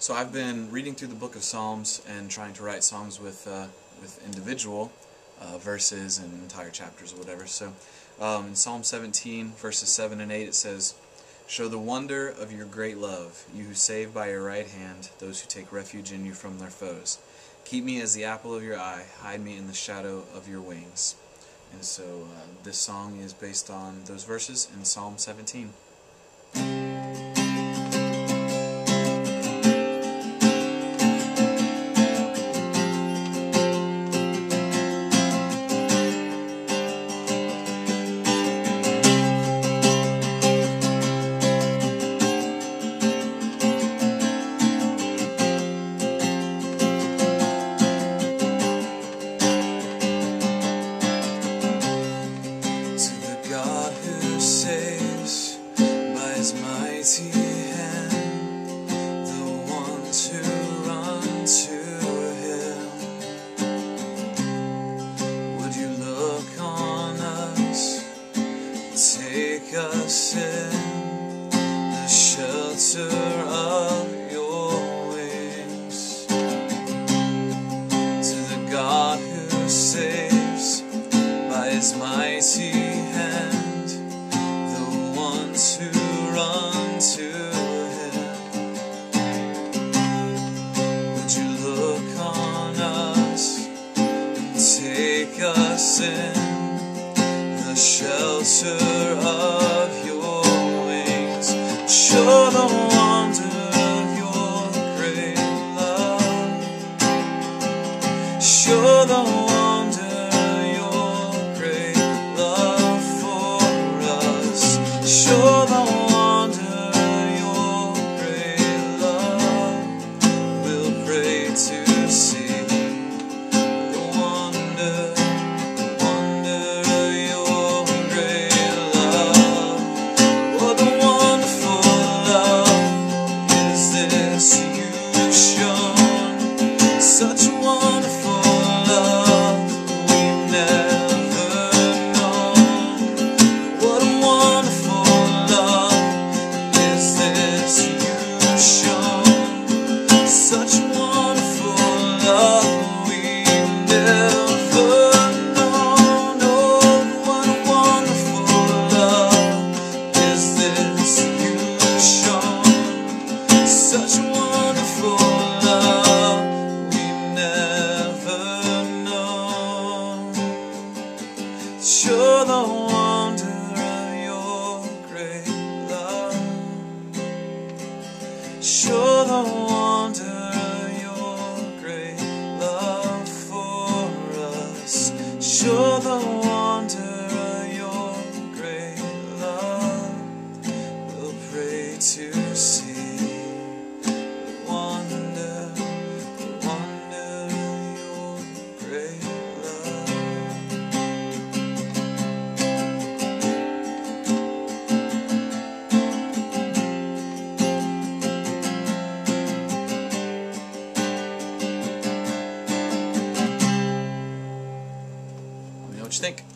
So I've been reading through the book of Psalms and trying to write songs with individual verses and entire chapters or whatever. So in Psalm 17, verses 7 and 8, it says, "Show the wonder of your great love, you who save by your right hand those who take refuge in you from their foes. Keep me as the apple of your eye, hide me in the shadow of your wings." And so this song is based on those verses in Psalm 17. Saves by his mighty hand the ones who run to him. Would you look on us, take us in the shelter of your wings? To the God who saves by his mighty hand, who run to him. Would you look on us and take us in the shelter of your wings? Show the wonder of your great love. Show the wonder of your great love for us. Show the wonder of your great love. We'll pray to see the wonder of your great love. What a wonderful love is this you've shown. Such a wonderful love we've never known. What a wonderful such wonderful love we've never known. Oh, what a wonderful love is this you've shown. Such wonderful love we've never known. Show the wonder of your great love. Show the wonder of your great love for us. Show the wonder of your great love. We'll pray to see the wonder of your great love. Let me know what you think.